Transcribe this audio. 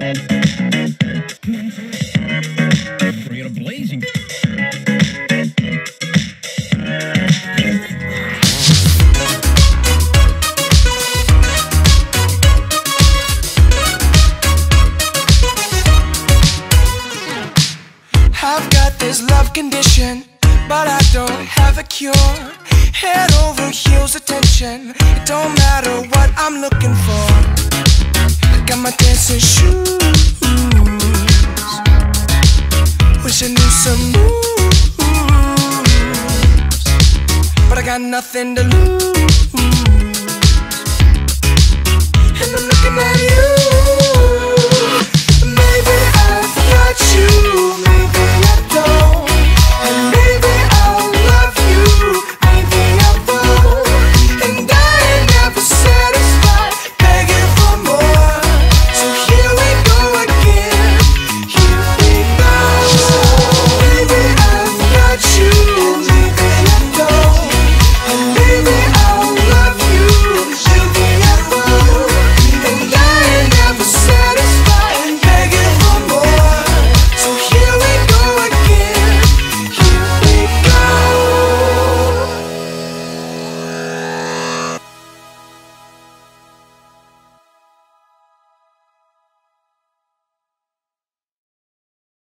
Bring it a blazing. I've got this love condition, but I don't have a cure. Head over heels attention, it don't matter what I'm looking for. I got my dancing shoes, wish I knew some moves, but I got nothing to lose.